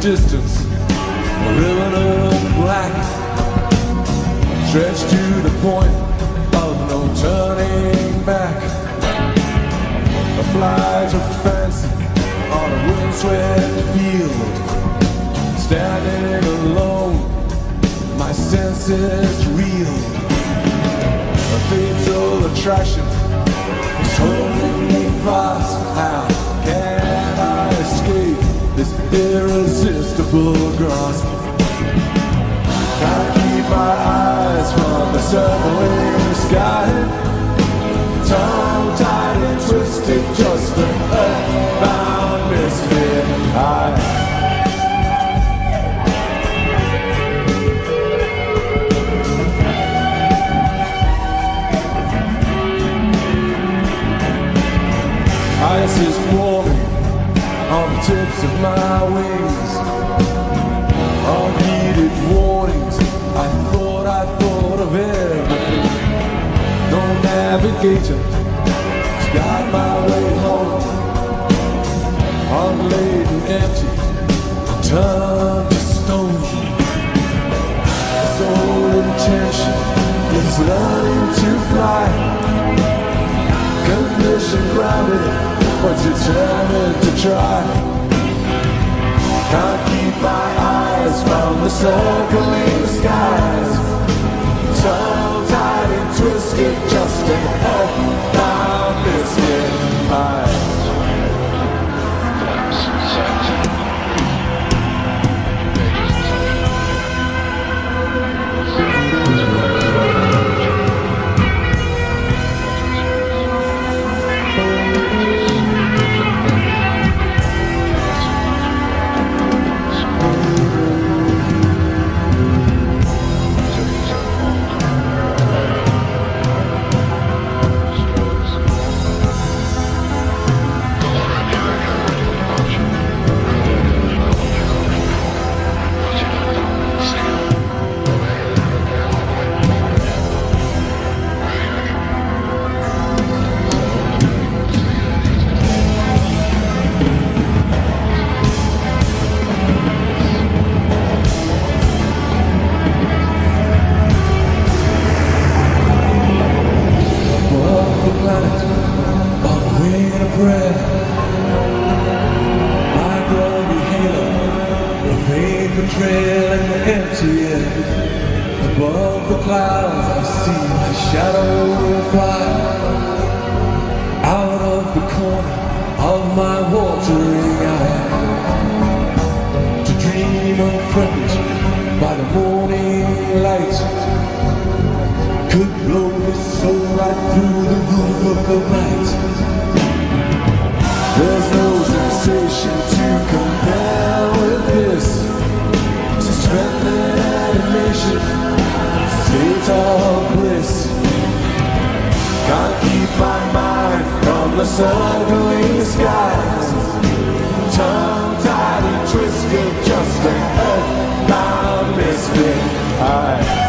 distance, a ribbon of black, stretched to the point of no turning back. A flight of fancy on a windswept field, standing alone, my senses reeled. A fatal attraction is holding me fast. How can I escape this irresistible grasp? Can't keep my eyes from the circling sky, tongue-tied and twisted, just an earthbound misfit. Ice is forming on the tips of my wings, unheeded warnings. I thought of everything. No navigator to guide my way home. Unladen, empty, turned to stone. The sole intention is learning to fly, condition grounded, but determined to try. Can't keep my eyes from the circling skies, tongue-tied and twisted, just an earthbound biscuit. Trail in the empty air. Above the clouds I see my shadow fly out of the corner of my watering eye, to dream unfretted by the morning light. Could blow this soul right through the roof of the night. There's no sensation to compare with this. Suspended animation, state of bliss. Can't keep my mind from the circling skies, tongue-tied and twisted, just an earthbound misfit.